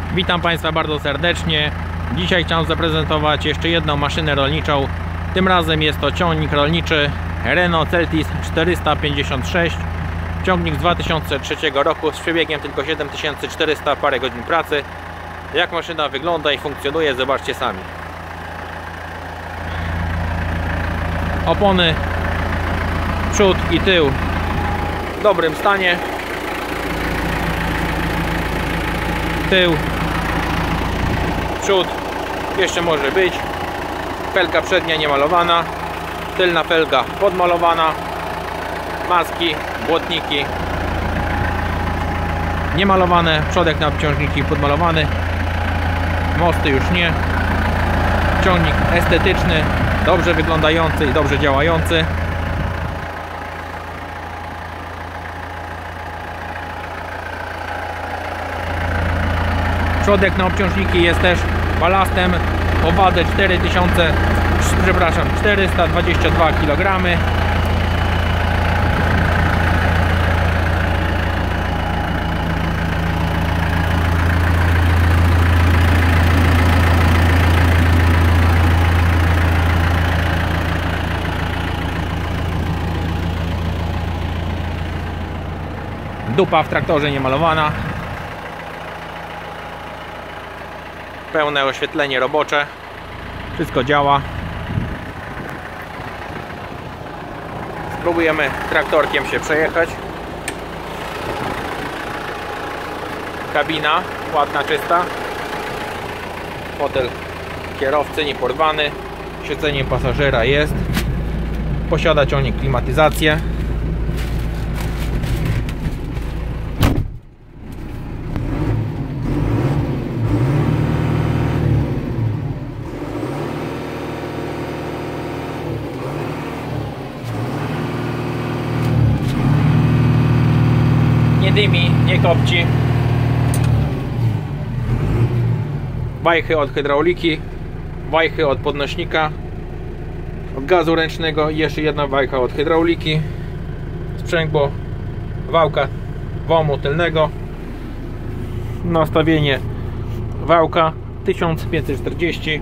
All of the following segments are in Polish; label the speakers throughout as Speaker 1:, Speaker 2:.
Speaker 1: Witam Państwa bardzo serdecznie. Dzisiaj chciałem zaprezentować jeszcze jedną maszynę rolniczą. Tym razem jest to ciągnik rolniczy Renault Celtis 456. Ciągnik z 2003 roku z przebiegiem tylko 7400 parę godzin pracy. Jak maszyna wygląda i funkcjonuje, zobaczcie sami. Opony przód i tył w dobrym stanie. Tył, przód jeszcze może być. Felga przednia niemalowana, tylna felga podmalowana, maski, błotniki niemalowane, przodek na obciążniki podmalowany, mosty już nie. Ciągnik estetyczny, dobrze wyglądający i dobrze działający. Przodek na obciążniki jest też balastem o wadę 422 kg. Dupa w traktorze niemalowana. Pełne oświetlenie robocze. Wszystko działa. Spróbujemy traktorkiem się przejechać. Kabina ładna, czysta. Fotel kierowcy nieporwany. Siedzenie pasażera jest. Posiada ciągnik klimatyzację. Nie dymi, nie kopci. Wajchy od hydrauliki, wajchy od podnośnika, od gazu ręcznego i jeszcze jedna wajcha od hydrauliki. Sprzęgło wałka WOMU tylnego. Nastawienie wałka 1540.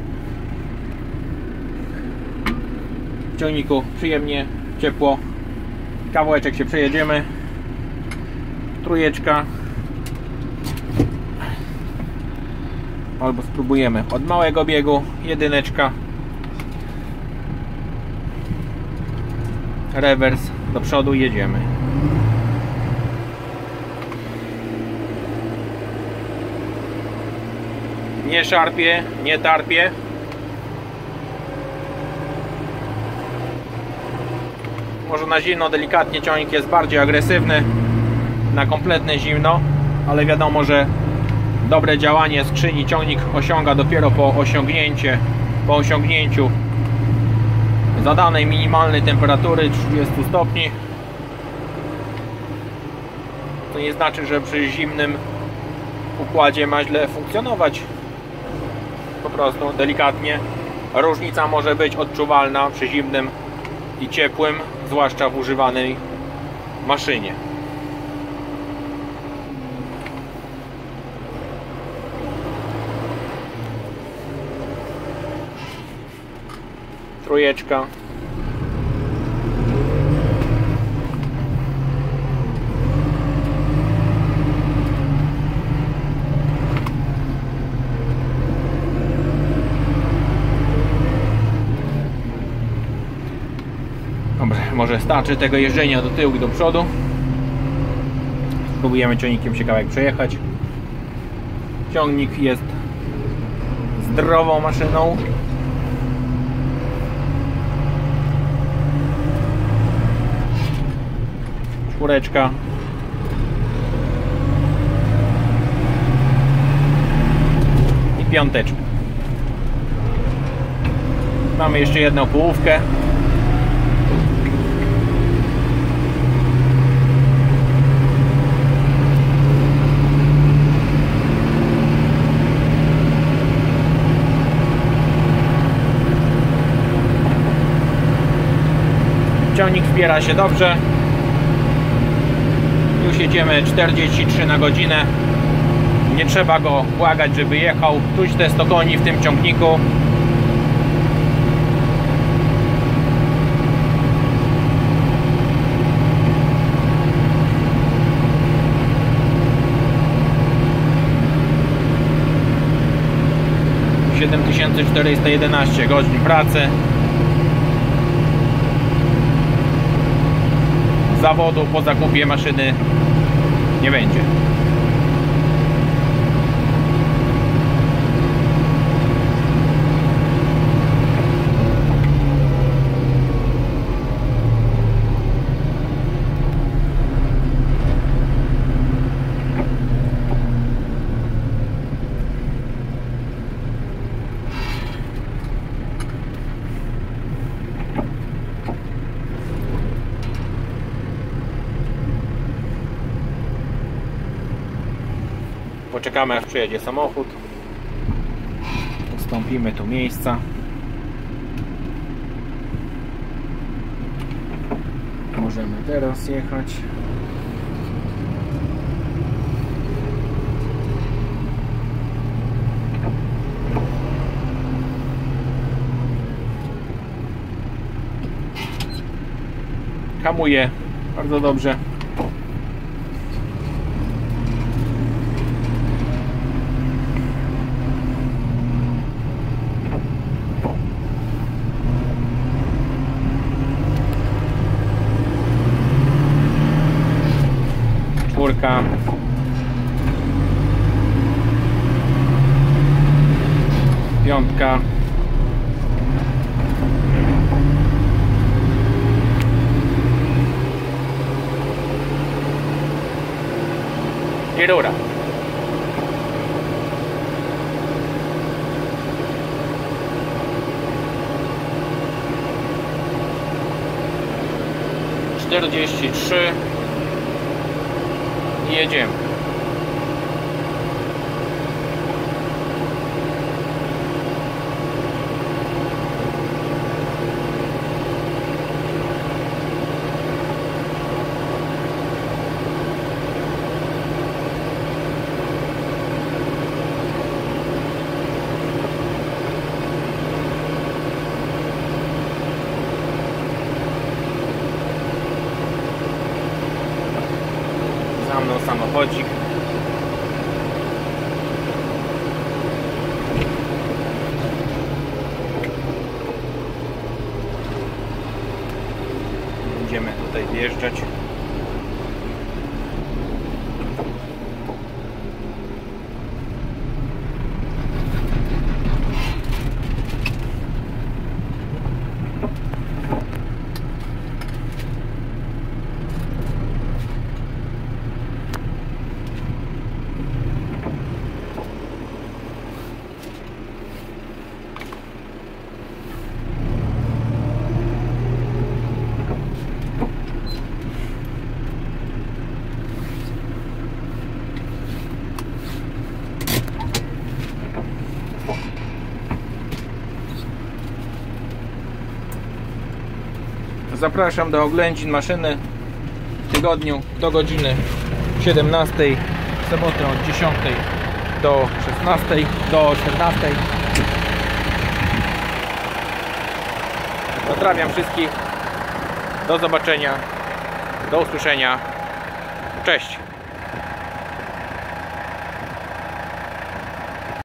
Speaker 1: W ciągniku przyjemnie, ciepło. Kawałeczek się przejedziemy. Trójeczka. Albo spróbujemy od małego biegu. Jedyneczka. Rewers do przodu, jedziemy. Nie szarpie, nie tarpie. Może na zimno delikatnie ciągnik jest bardziej agresywny. Na kompletne zimno, ale wiadomo, że dobre działanie skrzyni ciągnik osiąga dopiero po osiągnięciu zadanej minimalnej temperatury 30 stopni. To nie znaczy, że przy zimnym układzie ma źle funkcjonować. Po prostu delikatnie różnica może być odczuwalna przy zimnym i ciepłym, zwłaszcza w używanej maszynie. Trójeczka. Dobrze, może starczy tego jeżdżenia do tyłu i do przodu. Spróbujemy ciągnikiem się kawałek przejechać. Ciągnik jest zdrową maszyną. Czwóreczka. I piąteczka. Mamy jeszcze jedną połówkę. Ciągnik wspiera się dobrze. Już jedziemy 43 na godzinę. Nie trzeba go błagać, żeby jechał. Czuć te 100 koni w tym ciągniku. - 7411 godzin pracy. Zawodu po zakupie maszyny nie będzie. Poczekamy, aż przyjedzie samochód. Ustąpimy tu miejsca. Możemy teraz jechać. Hamuje bardzo dobrze. Czwórka. Piątka. I rura. Czterdzieści trzy. I jedziemy. Za mną samochodzik. Będziemy tutaj wjeżdżać. Zapraszam do oględzin maszyny w tygodniu do godziny 17, w sobotę od 10 do 16, do 14. Pozdrawiam wszystkich. Do zobaczenia. Do usłyszenia. Cześć.